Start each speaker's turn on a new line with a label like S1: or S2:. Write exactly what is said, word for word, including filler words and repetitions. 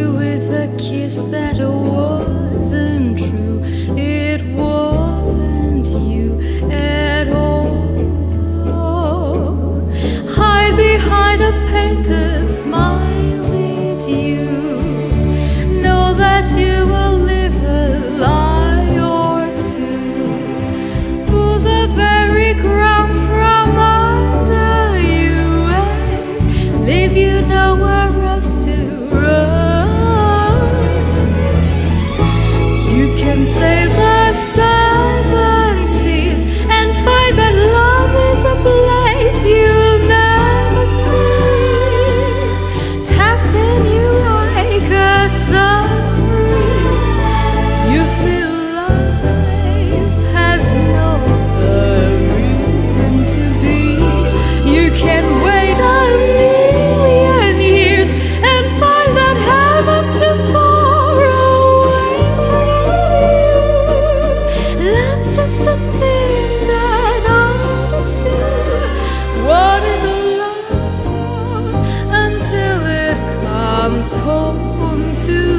S1: you with a kiss that wasn't true. It wasn't you at all. Hide behind a painted smile, did you know that you will live a lie or two? Pull the very ground from under you and leave you nowhere else to run. You can save the seven seas and find that love is a place you'll never see, passing you like a summer breeze. You feel life has no other reason to be. You can wait a million years and find that heaven's too far away from you. Love's just a thing that others do. What is love until it comes home to